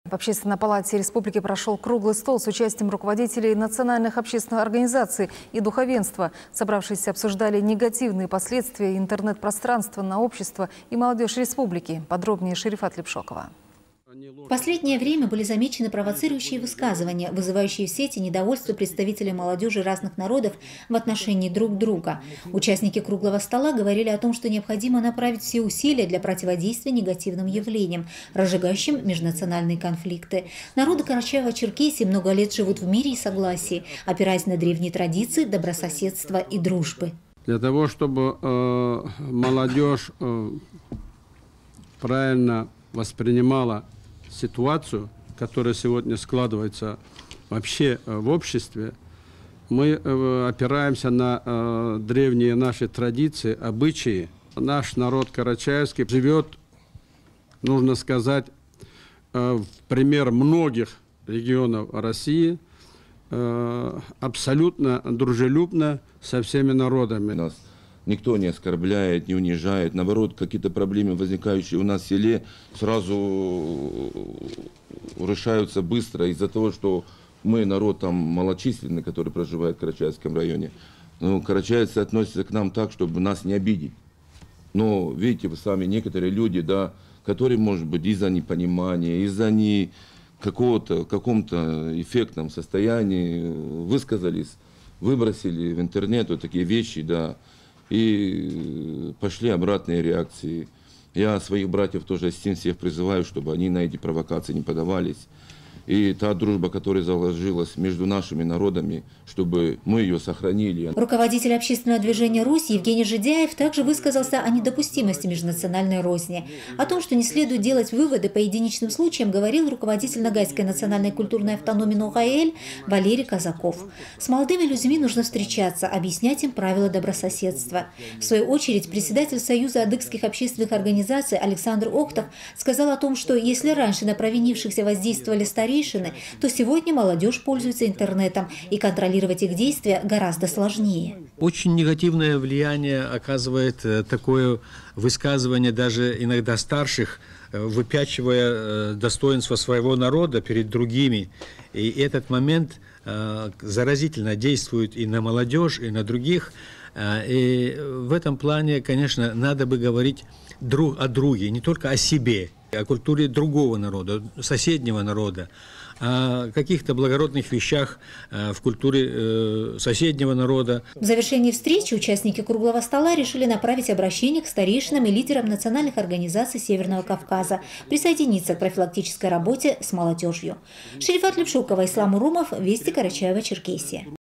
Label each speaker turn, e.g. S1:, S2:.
S1: В Общественной палате республики прошел круглый стол с участием руководителей национальных общественных организаций и духовенства. Собравшиеся обсуждали негативные последствия интернет-пространства на общество и молодежь республики. Подробнее Шерифат Лепшокова.
S2: В последнее время были замечены провоцирующие высказывания, вызывающие в сети недовольство представителей молодежи разных народов в отношении друг друга. Участники круглого стола говорили о том, что необходимо направить все усилия для противодействия негативным явлениям, разжигающим межнациональные конфликты. Народы Карачаево-Черкесии много лет живут в мире и согласии, опираясь на древние традиции добрососедства и дружбы.
S3: Для того, чтобы молодежь правильно воспринимала ситуацию, которая сегодня складывается вообще в обществе, мы опираемся на древние наши традиции, обычаи. Наш народ карачаевский живет, нужно сказать, в пример многих регионов России, абсолютно дружелюбно со всеми народами.
S4: Нас никто не оскорбляет, не унижает. Наоборот, какие-то проблемы, возникающие у нас в селе, сразу решаются быстро из-за того, что мы народ там малочисленный, который проживает в Карачаевском районе. Но карачаевцы относятся к нам так, чтобы нас не обидеть. Но видите вы сами, некоторые люди, да, которые, может быть, из-за непонимания, из-за каком-то эффектном состоянии высказались, выбросили в интернет вот такие вещи, да, и пошли обратные реакции. Я своих братьев тоже всех призываю, чтобы они на эти провокации не поддавались. И та дружба, которая заложилась между нашими народами, чтобы мы ее сохранили.
S2: Руководитель общественного движения «Русь» Евгений Жидяев также высказался о недопустимости межнациональной розни. О том, что не следует делать выводы по единичным случаям, говорил руководитель Ногайской национальной культурной автономии Ногайэль Валерий Казаков. С молодыми людьми нужно встречаться, объяснять им правила добрососедства. В свою очередь, председатель Союза адыгских общественных организаций Александр Охтов сказал о том, что если раньше на провинившихся воздействовали старейшины, то сегодня молодежь пользуется интернетом, и контролировать их действия гораздо сложнее.
S5: Очень негативное влияние оказывает такое высказывание даже иногда старших, выпячивая достоинство своего народа перед другими. И этот момент заразительно действует и на молодежь, и на других. И в этом плане, конечно, надо бы говорить друг о друге, не только о себе, о культуре другого народа, соседнего народа, о каких-то благородных вещах в культуре соседнего народа.
S2: В завершении встречи участники круглого стола решили направить обращение к старейшинам и лидерам национальных организаций Северного Кавказа, присоединиться к профилактической работе с молодежью. Шерифат Лепшокова, Ислам Урумов, Вести, Карачаево-Черкесия.